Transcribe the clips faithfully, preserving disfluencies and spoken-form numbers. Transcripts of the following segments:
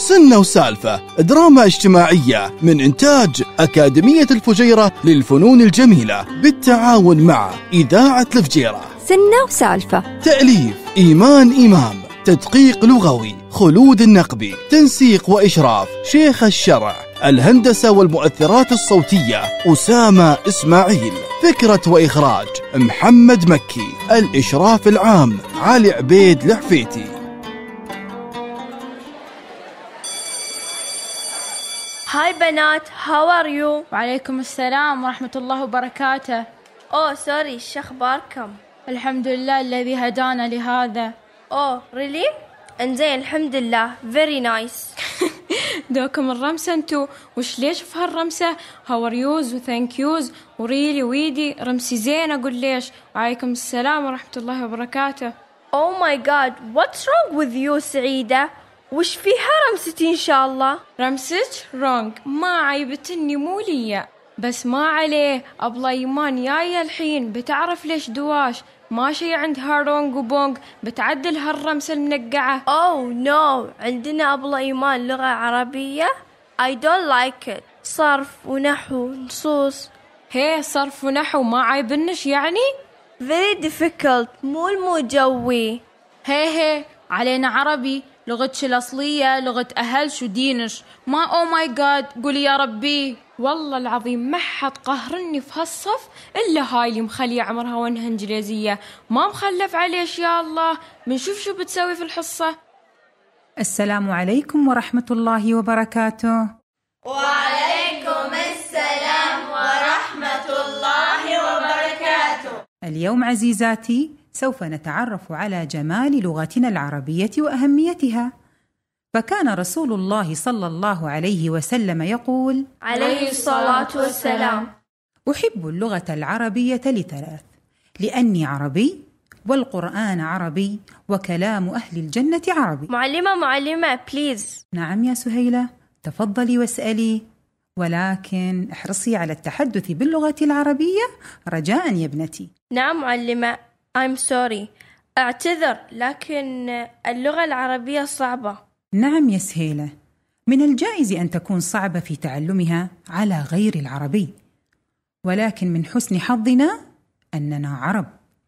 سنة وسالفة، دراما اجتماعية من إنتاج أكاديمية الفجيرة للفنون الجميلة بالتعاون مع إذاعة الفجيرة. سنة وسالفة، تأليف إيمان إمام، تدقيق لغوي خلود النقبي، تنسيق وإشراف شيخ الشرع، الهندسة والمؤثرات الصوتية أسامة إسماعيل، فكرة وإخراج محمد مكي، الإشراف العام علي عبيد الحفيتي. هاي بنات، how are you؟ وعليكم السلام ورحمة الله وبركاته. أوه سوري، شو أخباركم؟ الحمد لله الذي هدانا لهذا. أوه ريلي؟ انزين الحمد لله، very nice. دوكم الرمسة انتو، وش ليش في هالرمسة how are yous و thank yous وريلي ويدي؟ رمسي زين أقول ليش. وعليكم السلام ورحمة الله وبركاته. Oh my god, what's wrong with you سعيدة؟ وش فيها رمستي إن شاء الله؟ رمستك wrong، ما عيبتني مو ليا، بس ما عليه. أبلا إيمان جاية الحين بتعرف ليش دواش ما شي عندها رونج وبونج، بتعدل هالرمسة المنقعة. Oh no، عندنا أبلا إيمان لغة عربية I don't like it، صرف ونحو نصوص. هي صرف ونحو ما عيبنش يعني؟ very difficult، مو المو جوي. هي هي علينا عربي، لغتش الأصلية لغة أهلش ودينش. ما أو ماي جاد قولي يا ربي، والله العظيم ما حد قهرني في هالصف إلا هاي اللي مخلية عمرها وانها إنجليزية، ما مخلف عليش يا الله. بنشوف شو بتسوي في الحصة. السلام عليكم ورحمة الله وبركاته. وعليكم السلام ورحمة الله وبركاته. اليوم عزيزاتي سوف نتعرف على جمال لغتنا العربية وأهميتها. فكان رسول الله صلى الله عليه وسلم يقول عليه الصلاة والسلام: أحب اللغة العربية لثلاث: لأني عربي، والقرآن عربي، وكلام أهل الجنة عربي. معلمة معلمة بليز. نعم يا سهيلة، تفضلي واسألي، ولكن احرصي على التحدث باللغة العربية رجاء يا ابنتي. نعم معلمة، I'm sorry، أعتذر، لكن اللغة العربية صعبة. نعم يا سهيلة، من الجائز أن تكون صعبة في تعلمها على غير العربي، ولكن من حسن حظنا أننا عرب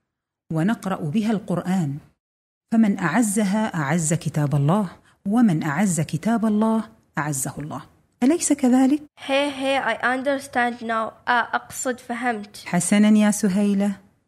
ونقرأ بها القرآن، فمن أعزها أعز كتاب الله، ومن أعز كتاب الله أعزه الله، أليس كذلك؟ هي هي I understand now. أقصد فهمت. حسنا يا سهيلة،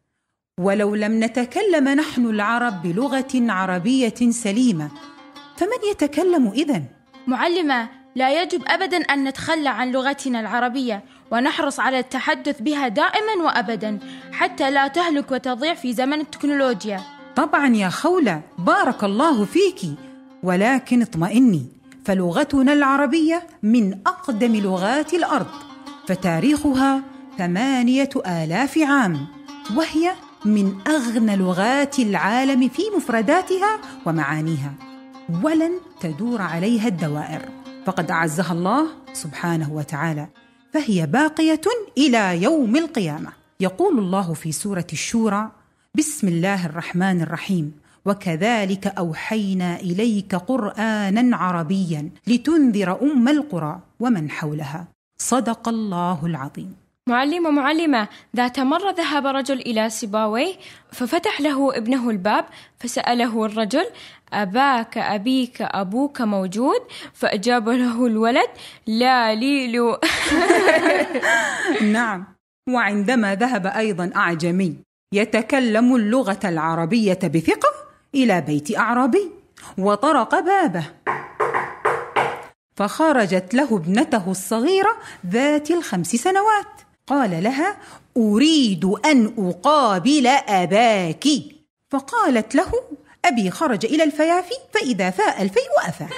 ولو لم نتكلم نحن العرب بلغة عربية سليمة فمن يتكلم إذن؟ معلمة، لا يجب أبدا أن نتخلى عن لغتنا العربية، ونحرص على التحدث بها دائما وأبدا حتى لا تهلك وتضيع في زمن التكنولوجيا. طبعا يا خولة، بارك الله فيك، ولكن اطمئني، فلغتنا العربية من أقدم لغات الأرض، فتاريخها ثمانية آلاف عام، وهي من أغنى لغات العالم في مفرداتها ومعانيها، ولن تدور عليها الدوائر، فقد أعزها الله سبحانه وتعالى، فهي باقية إلى يوم القيامة. يقول الله في سورة الشورى: بسم الله الرحمن الرحيم، وكذلك أوحينا إليك قرآنا عربيا لتنذر أم القرى ومن حولها، صدق الله العظيم. معلمة معلمة، ذات مرة ذهب رجل إلى سيباويه ففتح له ابنه الباب، فسأله الرجل: أباك أبيك أبوك موجود؟ فأجاب له الولد: لا ليلو. نعم، وعندما ذهب أيضا أعجمي يتكلم اللغة العربية بثقة إلى بيت أعرابي وطرق بابه، فخرجت له ابنته الصغيرة ذات الخمس سنوات، قال لها: أريد أن أقابل أباك، فقالت له: أبي خرج إلى الفيافي فإذا فاء الفيء أفى.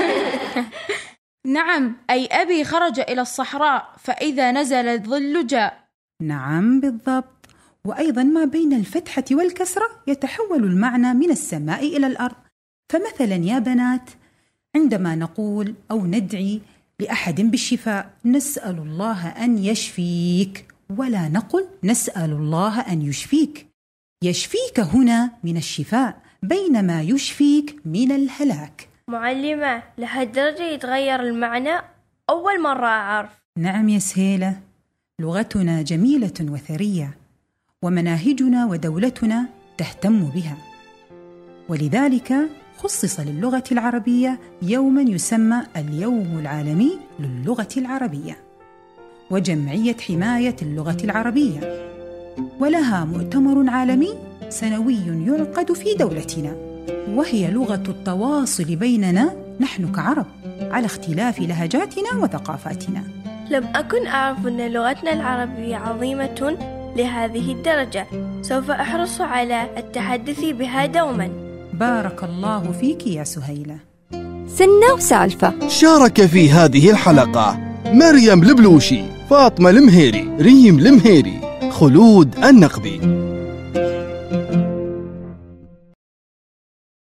نعم، أي أبي خرج إلى الصحراء فإذا نزل الظل جاء. نعم بالضبط، وأيضا ما بين الفتحة والكسرة يتحول المعنى من السماء إلى الأرض. فمثلا يا بنات، عندما نقول أو ندعي لأحد بالشفاء نسأل الله أن يشفيك، ولا نقل نسأل الله أن يشفيك. يشفيك هنا من الشفاء، بينما يشفيك من الهلاك. معلمة، لهالدرجة يتغير المعنى؟ أول مرة أعرف. نعم يا سهيلة، لغتنا جميلة وثرية، ومناهجنا ودولتنا تهتم بها، ولذلك خصص للغة العربية يوما يسمى اليوم العالمي للغة العربية، وجمعية حماية اللغة العربية، ولها مؤتمر عالمي سنوي يعقد في دولتنا، وهي لغة التواصل بيننا نحن كعرب على اختلاف لهجاتنا وثقافاتنا. لم أكن أعرف أن لغتنا العربية عظيمة لهذه الدرجة. سوف أحرص على التحدث بها دوما. بارك الله فيك يا سهيلة. سنة وسالفة. شارك في هذه الحلقة مريم البلوشي، فاطمة المهيري، ريم المهيري، خلود النقبي.